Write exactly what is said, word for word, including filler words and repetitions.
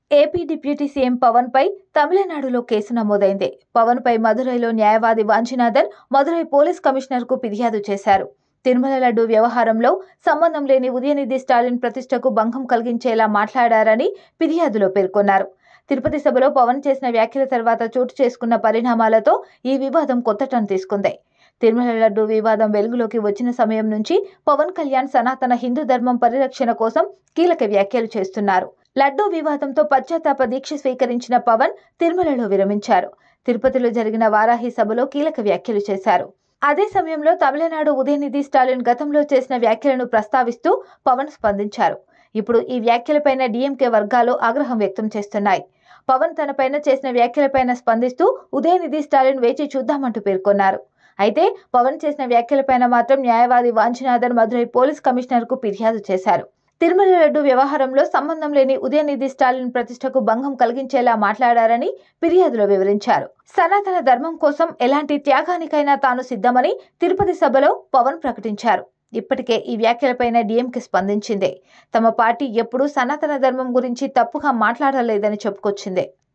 AP deputy CM Pavan పై తమిళనాడులో case నమోదైంది. పవన్ పై మదురైలో న్యాయవాది వాంచినాథన్ మదురై పోలీస్ కమిషనర్ కు ఫిర్యాదు చేశారు. తిరుమల లడ్డు వ్యవహారంలో సంబంధం లేని ఉదయనిధి స్టాలిన్ ప్రతిష్టకు భంగం కలిగించేలా మాట్లాడారని ఫిర్యాదులో పేర్కొన్నారు. తిరుపతి సభలో పవన్ చేసిన వ్యాఖ్యల తర్వాత చోటు చేసుకున్న పరిణామాలతో ఈ వివాదం కొత్త టర్న్ తీసుకుంది. తిరుమల లడ్డు వివాదం వెలుగులోకి వచ్చిన సమయం నుంచి పవన్ కళ్యాణ్ సనాతన హిందూ ధర్మం పరిరక్షణ కోసం కీలక వ్యాఖ్యలు చేస్తున్నారు. లడ్డూ వివాదంతో పశ్చాత్తాప దీక్ష స్వీకరించిన పవన్ తిరుమలలో విరమించారు. తిరుపతిలో జరిగిన వారాహి సభలో కీలక వ్యాఖ్యలు చేశారు. అదే సమయంలో తమిళనాడు ఉదయనిధి స్టాలిన్ గతంలో చేసిన వ్యాఖ్యలను ప్రస్తావిస్తూ పవన్ స్పందించారు. ఇప్పుడు ఈ వ్యాఖ్యలపైన డీఎంకే వర్గాలు ఆగ్రహం వ్యక్తం చేస్తున్నాయి. పవన్ తనపైన చేసిన వ్యాఖ్యలపైన స్పందిస్తూ ఉదయనిధి స్టాలిన్ వేచి చూద్దామంటూ పేర్కొన్నారు. అయితే పవన్ చేసిన వ్యాఖ్యలపైన మాత్రం న్యాయవాది వాంచినాథన్ మదురై పోలీస్ కమిషనర్ కు ఫిర్యాదు చేశారు. తిరుమల లడ్డు వ్యవహారంలో సంబంధం లేని ఉదయనిధి స్టాలిన్ ప్రతిష్టకు భంగం కలిగించేలా మాట్లాడారని ఫిర్యాదులో వివరించారు. సనాతన ధర్మం కోసం ఎలాంటి త్యాగానికైనా తాను సిద్ధమని తిరుపతి సభలో పవన్ ప్రకటించారు. ఇప్పటికే ఈ వ్యాఖ్యలపైన డీఎంకే స్పందించింది. తమ పార్టీ ఎప్పుడూ సనాతన ధర్మం గురించి తప్పుగా మాట్లాడలేదని చెప్పుకొచ్చింది.